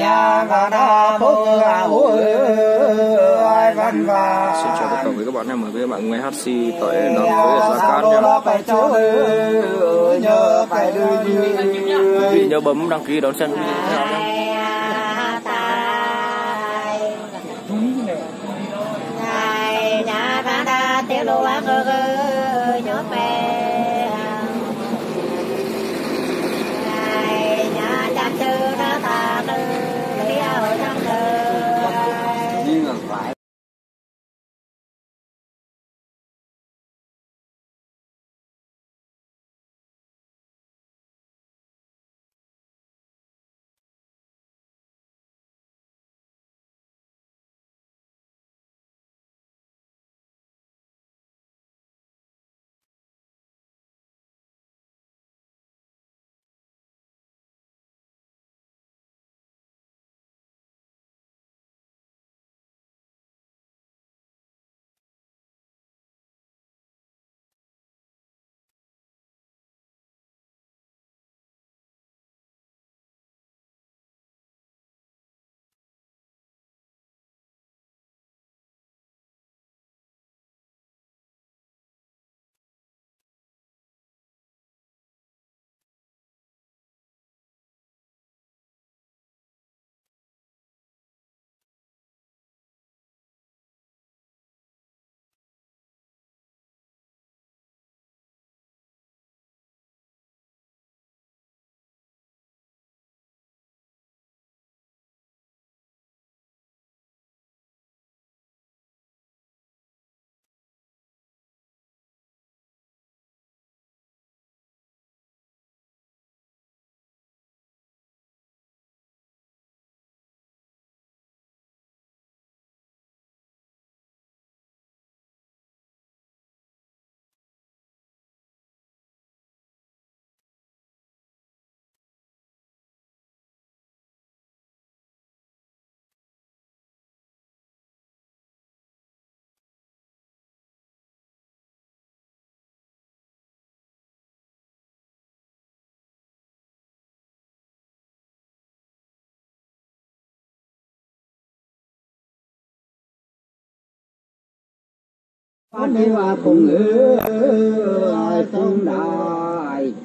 Xin chào tất cả quý các bạn, em mời các bạn nghe hát si tại đám cưới ở Gia Cát nha. Quý vị nhớ bấm đăng ký đón xem video tiếp theo nhé. Phát đi và cùng ngữ sông đại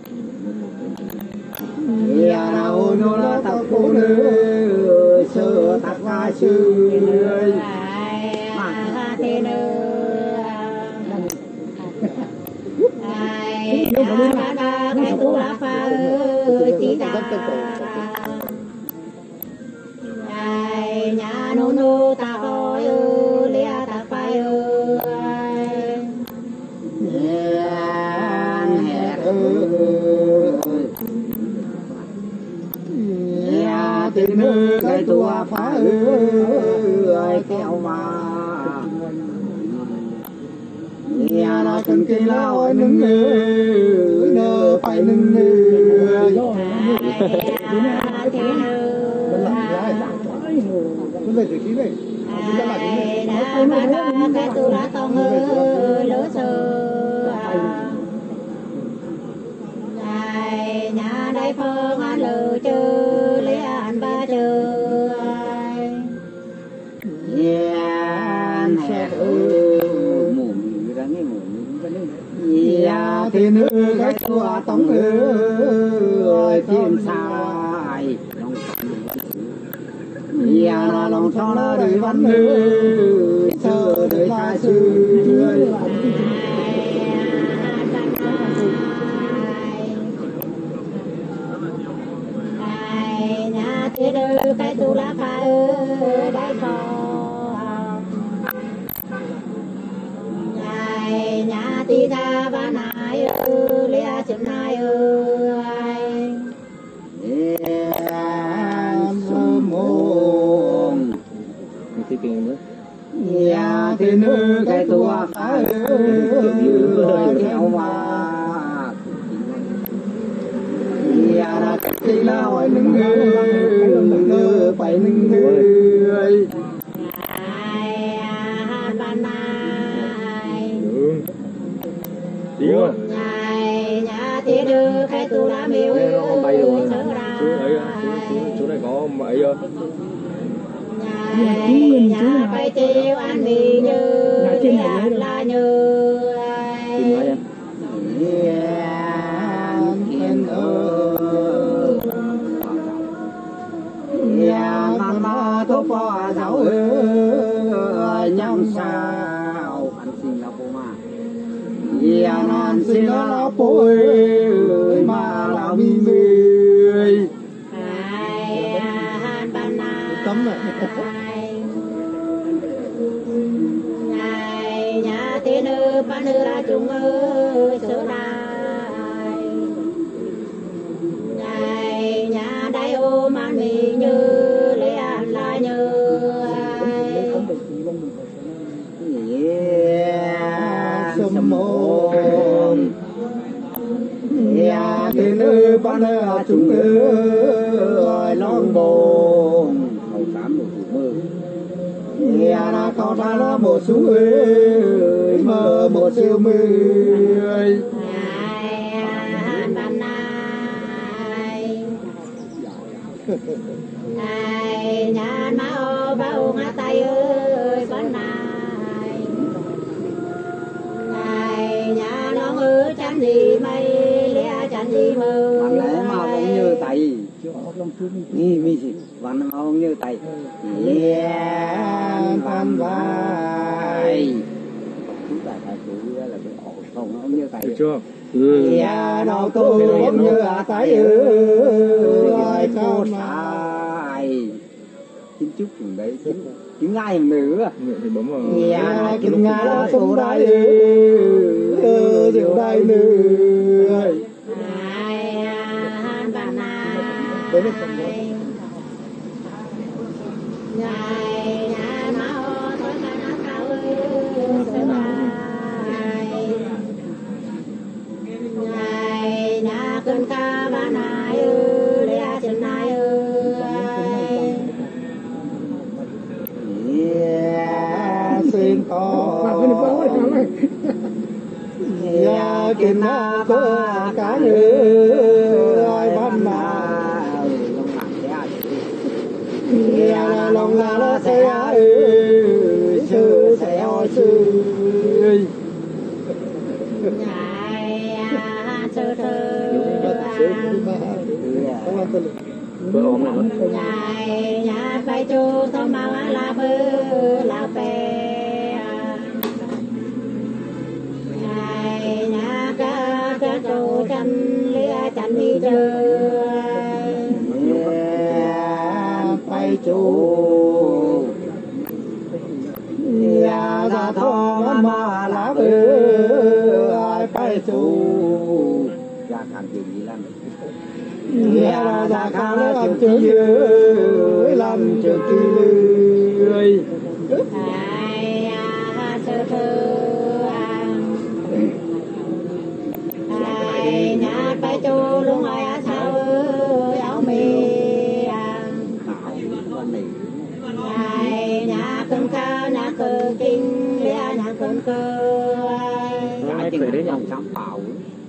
nhà nào nó là tập phụ nữ sơ tạc hoa sư thế nữ cái tu la pha chỉ đà nhà nô nô ta ơi lia ta phai nữ cái tua phá ơi kéo mà nhà nó từng kia lao nứng nơ phải nứng cái tu lá to lỡ sơ nhà đây phong ăn lỡ chơi lấy ăn ba chơi mồm ra nghe mồm thì nữ cái tua tống ơi thiên sai nó lòng cho nó đời văn nữ sơ đời ta sư nhà thế đời cái tu la pha ơi đại phò nhà tí ra ba nai ơi lia chừng nai ơi mồm nhà thế nữ cái tua phá ơi theo mà nhà là cái lao nâng ngơ phải nâng ngơ ban này nhà thế nữ cái tu la miếu chỗ này có không vậy rồi. Nhà phải chiều ăn mì như ăn là như yên ơi nhà mà tôi bỏ dấu ơi nhắm sao ăn xin là bố mà nhà ăn xin là bố ơi mà là mi mười tấm này nhà tiên ơi ba nữ là chúng ơi sơ đài nhà đại ô man mì như lê an la như sâm môn nhà tiên ơi ba nữ là chúng ơi long bồn hầu tám một thủ mơ nhà là con ta là một số ơi mơ một siêu mươi nhà má ô ba ô ngã tay ơi con này nhà nó ơi chăn gì mây lẽ chăn gì mơ bạn lẽ mà không như tay đi mi gì bạn mà không như tay phan vai chúng ta phải chú ý là cái ổ không như tay được chưa? đâu tôi không như tay ơi con sai chính chúc cùng đấy chính ngay nữa thì bấm vào kim nga là số đây điều đây nữa đến được phần đó nhà má ô thôi mà nó cao ơi nhà cơn ca ba nai ơi lẽ chân nai ơi xin to nhà kim na có cá người ban mà nhà lòng là nó sẽ ơi sư sẽ ơi sư nhà sơ thơ bữa ôm này mất nhà phải chú tôi mà là bơ là bè nhà cá trâu chăn lía chăn đi chơi phải chú nhà ra thọ mà là bơ phải chú ra làm chuyện gì làm nhà ra khá làm chuyện gì làm chuyện gì sơ thơ nhà phải chú luôn ai sao ơi áo mì nhà cơm ca nhà cơm kinh nhà cơm cơ ai chừng đến dòng sắm bảo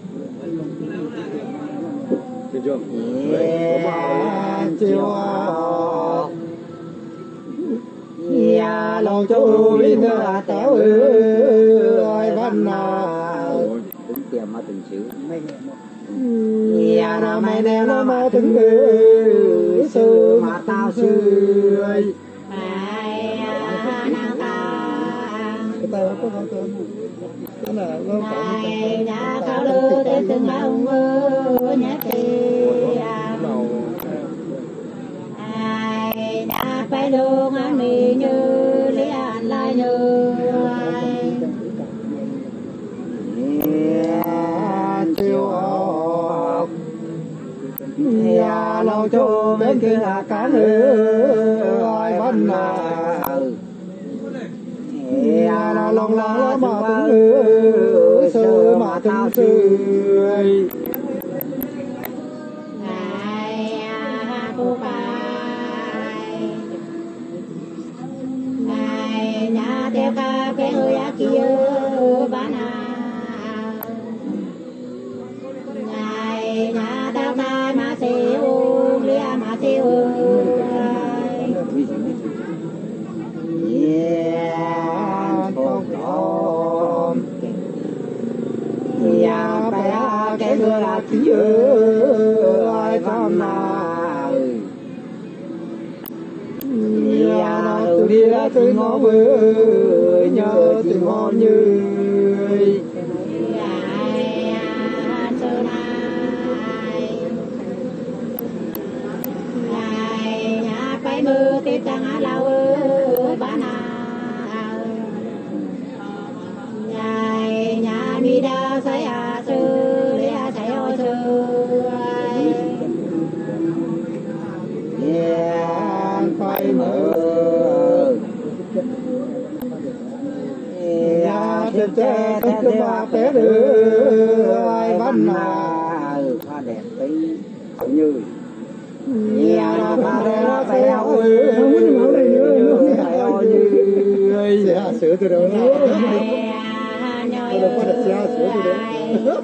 được chưa? chiều nhà lòng châu bên đó téo ơi văn nào cũng tiền mà từng chữ nhà nào mày nè nó mà từng sư mà tao sư ơi nhà cao lư tên từng ông ơi nhà kia nhà phải luôn ăn mì như lý ăn lại như chiều học nhà lâu châu bên kia là cá người văn nào nhà là lòng lá mà từng sơ mà từng sươi cô bài nhà theo ca cái người kia bán nhà đào tai mà xêu lia mà xêu là chỉ ai tham nào nhà từ đi ra từ ngõ với nhớ từ ngõ như mưa tiếp trang á lao ơi bán à nhà mi đa say à sư để à say ôi sư phải mở trên tre thế qua té đưa ai bán à hoa đẹp tí như nhà nó pha để nó phải áo ơi không muốn máu đây nữa phải áo như ơi sẽ sửa từ đầu nó đâu có được sẽ sửa từ đầu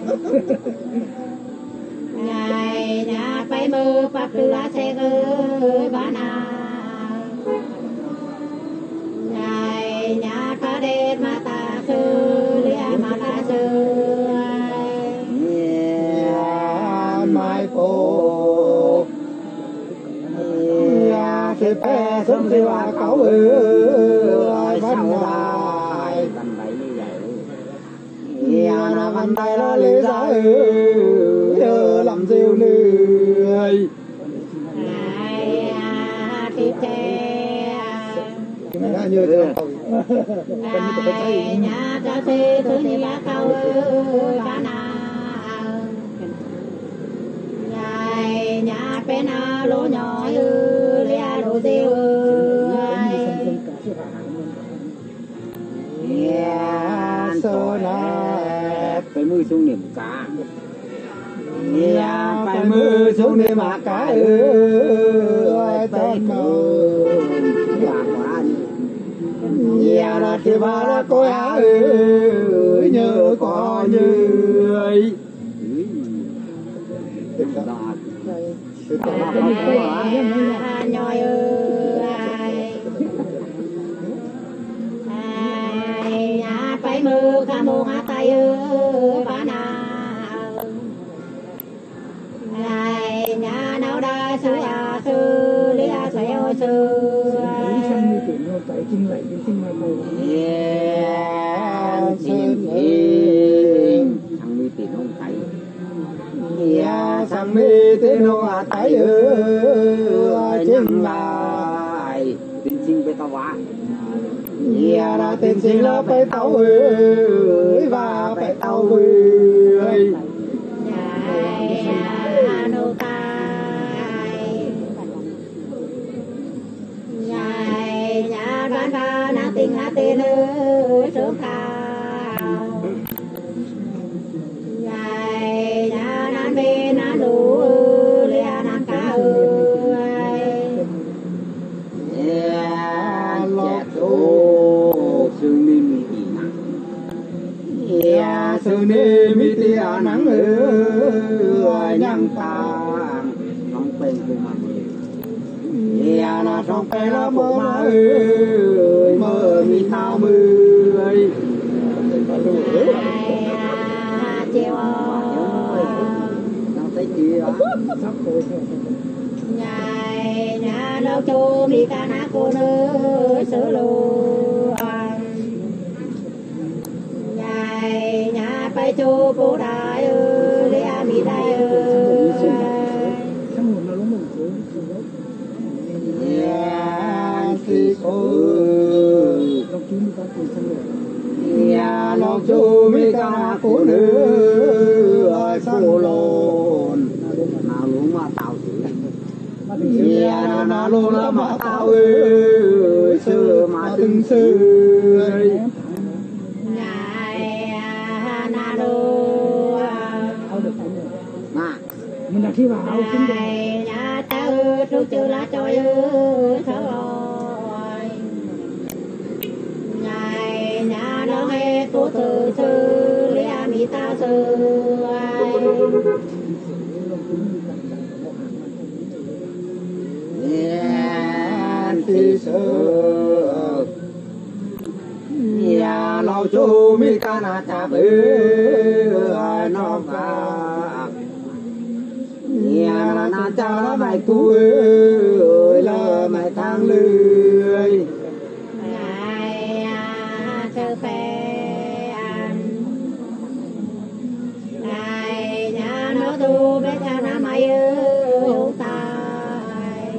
ngày nhà phải mơ pháp từ lá xe ơi bán à ngày nhà pha để mà ta sư lia mà ta sư mai phố thì bé sống thì hoa cẩu ơi văn lại nhà nó văn tay nó lấy giá giờ làm rêu nơi thì thế như thế nhà cho xe thứ như lá cao ơi bán à nhà bên à lỗ nhỏ lia đồ tiêu số na phải mưa xuống niệm cá phải mưa xuống niệm mà cá ơi tên nhà là thì ba là coi nhớ có như ấy nhoi ơi nhà phải mưa ca mô hát tay bán à nhà nào đã sư à sư lia say ôi sư thằng mi tiền không thấy sang mi thế nó thấy chân lại tin xin với tao quá đã tin xin nó phải tao và phải tao nô tai nhà đoán ba nàng tình là tên sớm cao nhà nan bê nan đủ lia nan cá ơi chết ô sương ni mi tì nắng sương ni mi tì nắng nhang tàng không bên của mà nó trong cái nó bộ mà mơ mi tao mười chiều nhà đâu cho mi ca na cô nữ sửa luôn nhà phải cho cô đại ơi để mi đại ơi thì cô nhà lo chú mi ca na cô nữ cô lồn nào luôn mà tao nhà nó luôn là mà tao xưa mà từng xưa na đô mình đặt khi vào nhà ta trước chưa lá trôi thở rồi nhà nó nghe cô từ sư lia mi ta sư thì sơ nhà lâu chú mi ca na cha bự nó cả lại tu ơi là mày thang lười ngài chư phê ngài nhà nó tu bé cha na mai ưu tài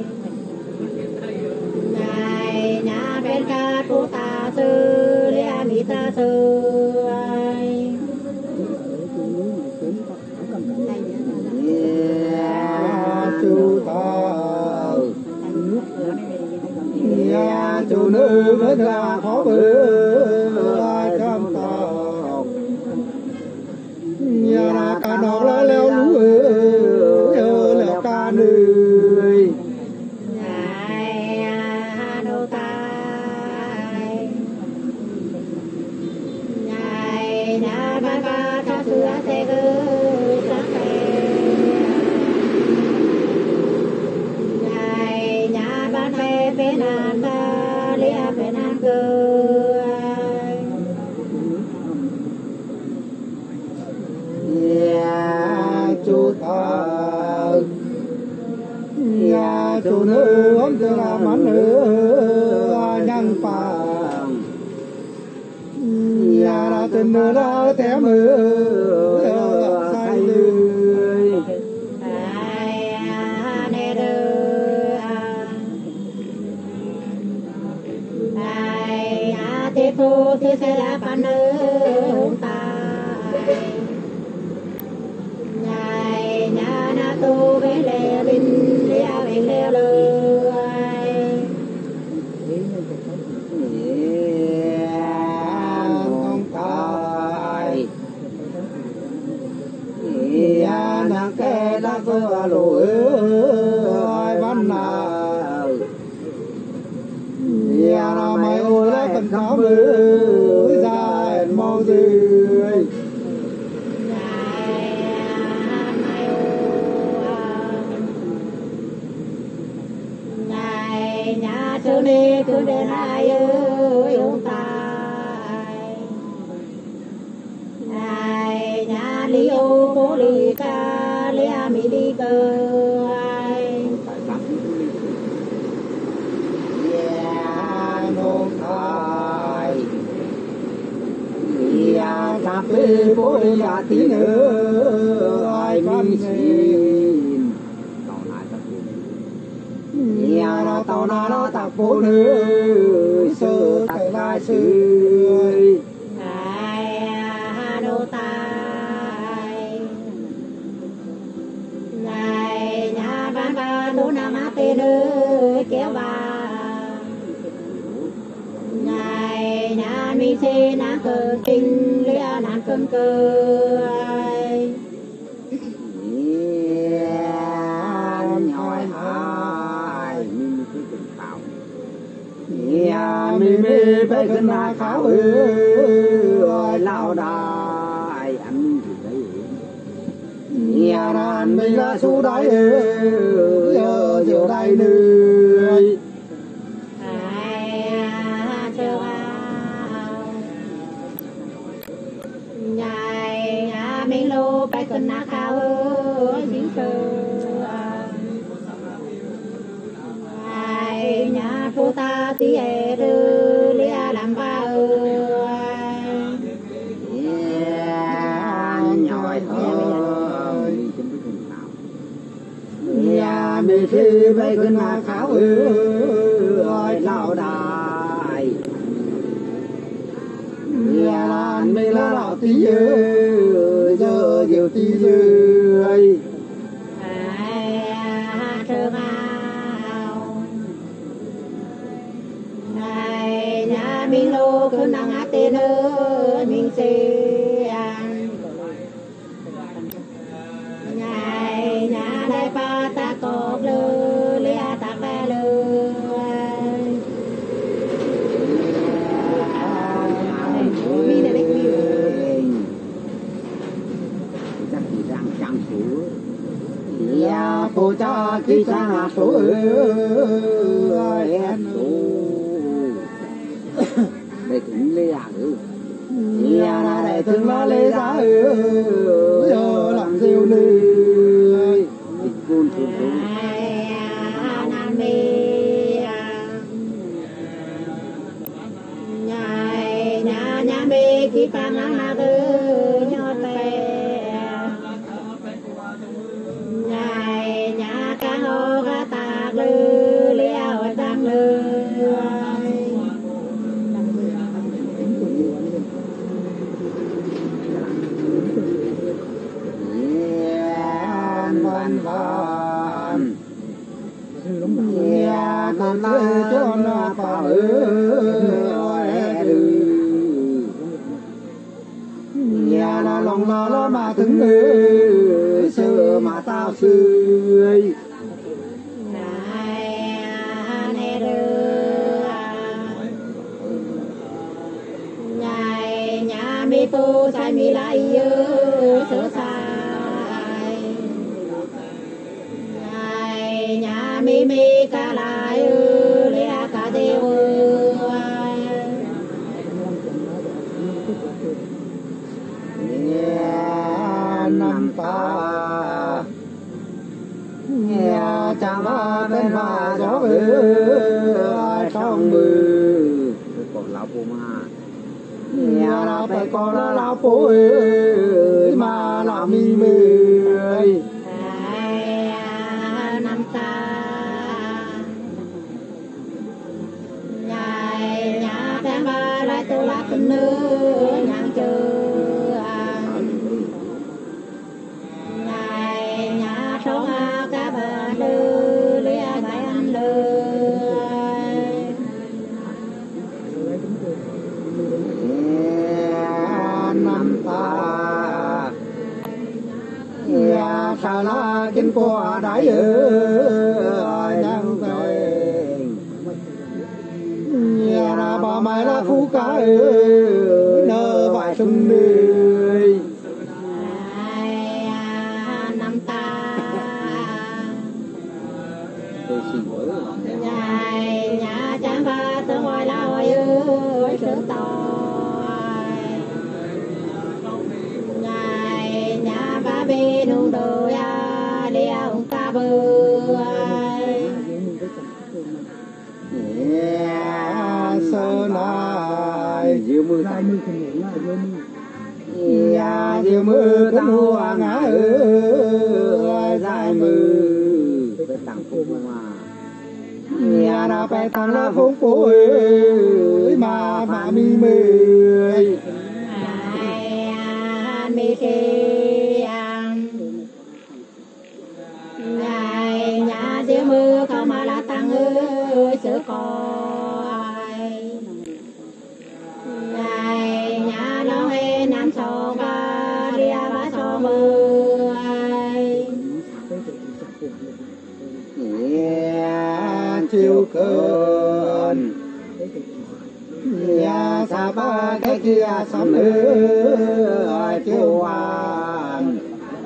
ngài nhà bên ca tu ta sư lia mi ta sư chú ta nhà chú nữ mới là khó bự ai cam tao nhà là cả nó lá leo lú leo ca nơi ngài đô tài ngài nhà ba ba cha xưa thế cơ ngài nhà ba phê phê nan ba lia phê nan cơ nhà chú ta nhà chú nữ ông tư là mắn nữ nhân phàm nhà là tình nữ là té mưa say lười nè đưa thế phu thế sẽ là pan nữ tài ngài nhà na tu về lệ linh lia về lệ lười không tài nhà nàng kê đã vừa lỗi văn nào nhà là mày ôi lấy phần khám ơi ra mau rơi ngài nhà sư ni cứ đến ai ơi ông tài ngài nhà li ô cố li ca lia mi đi cơ nông thái nhà cà phê phố nhà tí nữa ai văn xin nhà nó tao nó tao phố nữa sơ tại lai sư ngài đô tài ngài nhà ban ba đô nam á tê nữ kéo bà ngài nhà mi xê na cơ kinh lia nan cơn cơ nhoi hai nhà mi mi phảiขึ้นมาขาวlao đài anh gì đấy nhà đàn mi là số đấy giờ đây nơi ngài nhà mi lô phải cần na khao những cơ ngài nhà phu ta tí e đưa lia làm ba nhoi ơi nhà mi khi phảiขึ้นมาขาวlao đài nhà đàn mi là đạo tí giờ nhiều tí rơi ngài nhà mi lô cứ năng á tê nơ mình xê ngài nhà đại ba ta cọp lơ lia ta bè lơ mi này đấy chắc chỉ đang trăng số nhà cô cha khi cha số em số để cũng lê à nhà là để thương nó lê giá giờ làm rêu lê côn thương trang nắng na tư nhót về ngày nhà ca ngô ca tạc lư liao trang lư văn văn nhà con ơi cho nó bảo nhà là lòng nó mà từng ơi sơ mà tao xươi ngày nhà mi tu sai mi lại sửa sai ngày nhà mi ca lại lia ca tiêu năm ta nhà cha ba bên hoa gió trong mưa còn lão phụ ma nhà là phải có lão phụ ơi mà làm mi mười năm ta nhà tháng ba lại tu la tình nữ nhang chưa nhà số cá bà lư lia bài ăn lư năm ta nhà sa la kinh qua đại đang về nhà là bà mày là phú cá nơ vài xuân đời năm ta nhà chẳng ba tương ngoài lao ơi sướng tỏi nhà ba bên hùng đồ ya đeo ca bơi sơ lại diệu mưa nhà diệu mưa tăng hoa ngã dài mưa bên đằng phúc mà nhà nào phải tăng là phúc phúc mà mi mười mi khi nhà diệu mưa không mà là tăng sửa coi nhà nó hê nam sổ ca lia bá sổ mưa chiều cơn nhà sa ba cái kia sắm nữa chiều hoàng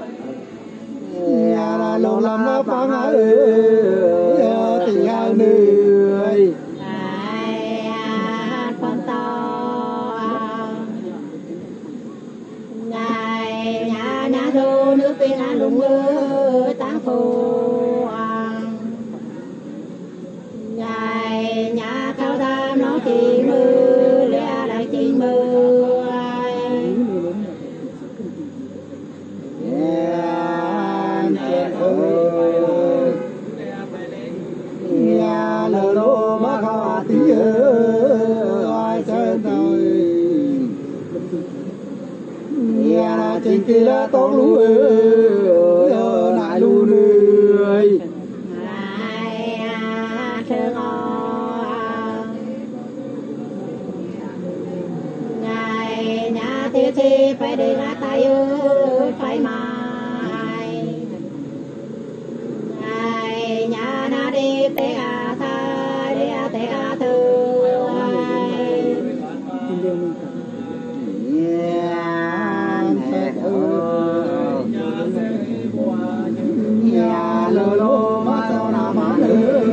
nhà là lô làm nó phang tình yêu nơi con to nhà đô nước bên là lùng táng phù nhà cao đam nó chỉ mưa lia lại chỉ mưa nhà lơ lô má khó tí ai chân tôi nhà là chính kỳ là tốt lũ lại lũ người nhà tiêu thì phải đi ra tay phải mai nhà na đi té à tha đi à té à thư nhà lơ lô má sao nào má nữa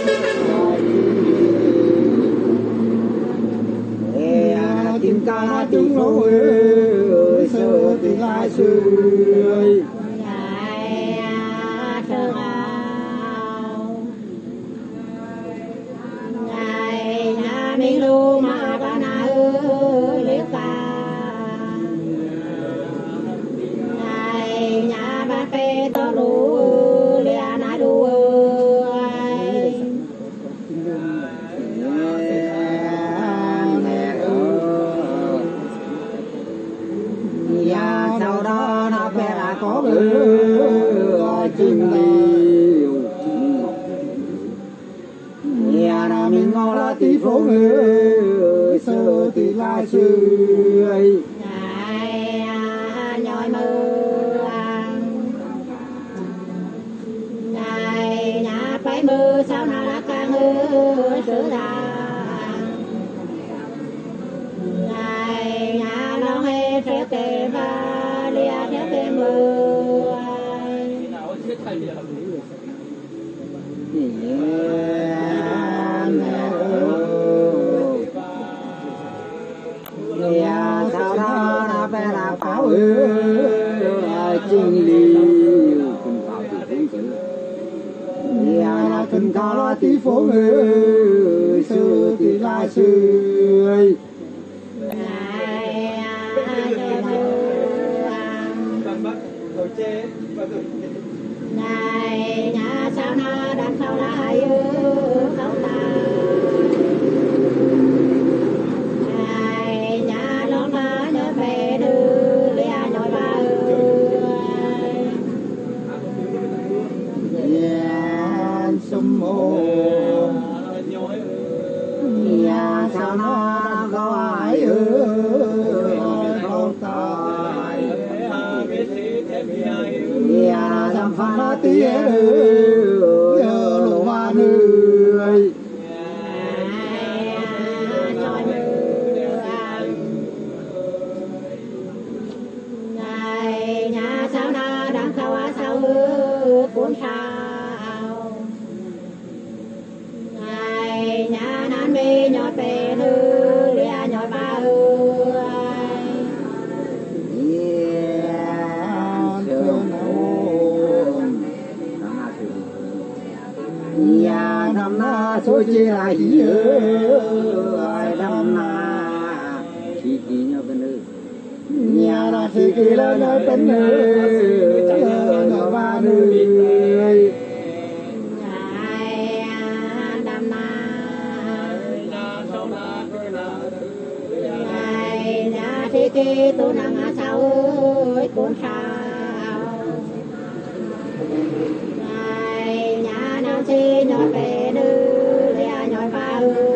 tim ca chúng nó sơ tình ai xưa nhà mình lu mà ba na liếc ca Nhà sau đó nó phải là có bữa chừng điều nhà là mình ngó là tí phố người sơ tí la chơi nhoi mưa nhà phải mưa sao nào đã ca mưa sửa ra nhà nó hay sẽ kề và lia sẽ kề mưa nhà sau đó nó phải là pháo chinh liều cùng pháo thì cũng chữ nhà là cần cao là tí phố người sư tí la sư này nhà sao na đang sau lại không ta này nhà nó mà nhớ về đưa lia nhồi ba nhà sum hồn nhà sao nó có ai không tài nhà làm pha nó tía lô hoa người nhà sao na đang sau sao cuốn sao nhà nan mi nhọt về đưa lia nhọt ba nhà năm na số chi là gì năm na chi chi nhau bên nữ nhà là chi chi là nhau bên nữ nhau ba nữ đam na nhà chi chi tu năng sao cuốn sao nhà nào chi nhọt về đưa lia nhọt ba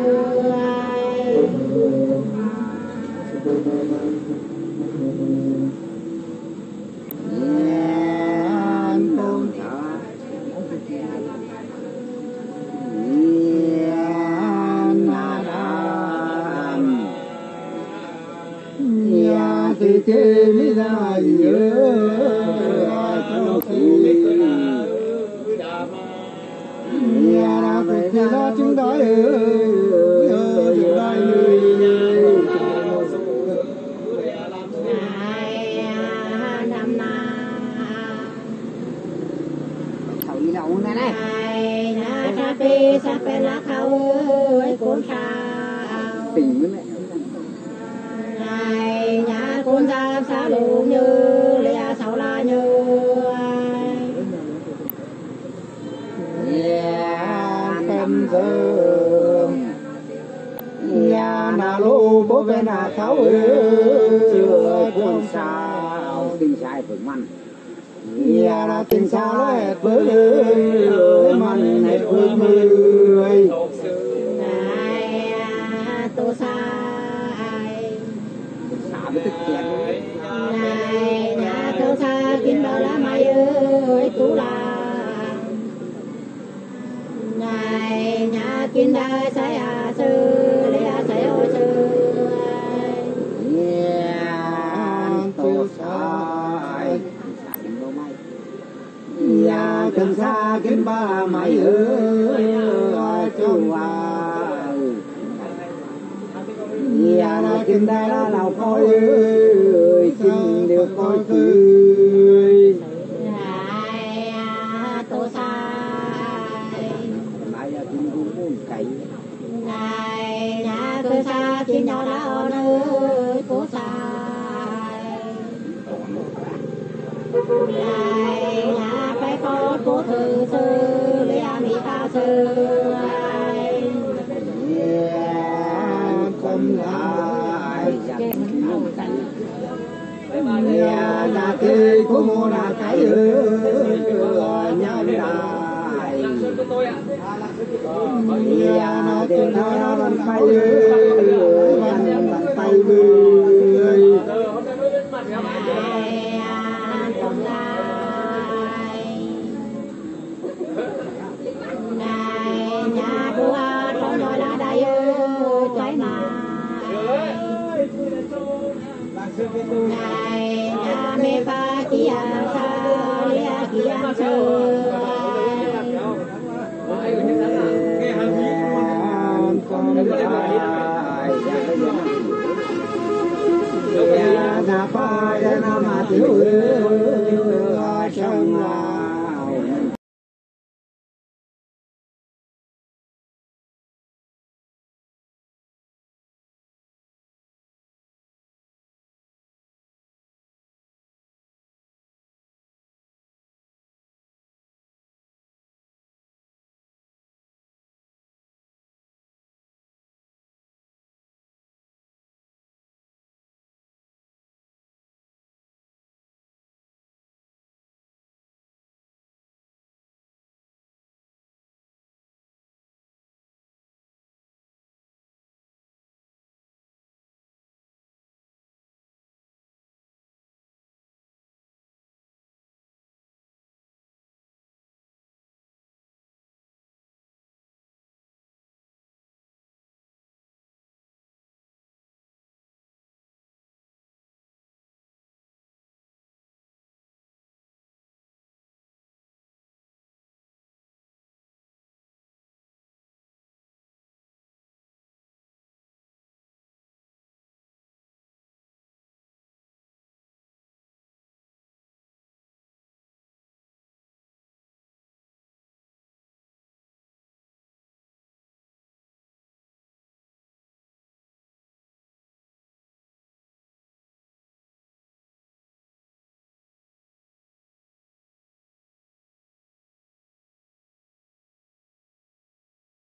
thì thế mới là nhớ nhà là phải thế là chúng ta sa phê lá khâu cuốn sao tình với mẹ nhà cuốn ra sao đủ như lia sao la như tâm dương nhà nào lô bố bên nào tháo chưa cuốn sao tình sai phượng mặn nhà là tình sao lại với mặn này với người tu sai xả với tức kẹt nhà tu sa kim bao lá mai ơi tu la nhà kim đai sai sư để sai ô sư tu sai nhà cần xa kim ba mày ơi chung hoa nhà là kim đai là lào coi ơi xin được coi cười tu sai lại là kim cũng cày nhà tu sa kim nhỏ đã ôn ơi tu sai nhà phải có cố thư sư lia mi ta sư là cái của mua là cái nhau đại nó tiền thao nó lần tay lần tay bươi nhà đua trong đó là đại trái mà này nhà mẹ ba kia sao lia kia chơi na pa na ma tiểu